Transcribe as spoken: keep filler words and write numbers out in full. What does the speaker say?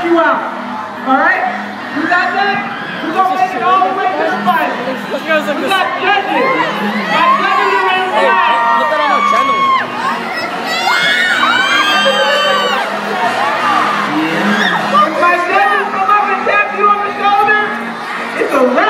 you out. Alright? You got that? We're going to make it all the way to the fight. We got judges. My judges are in the line. Put that on our channel. If my judges come up and tap you on the shoulder, it's a wrap.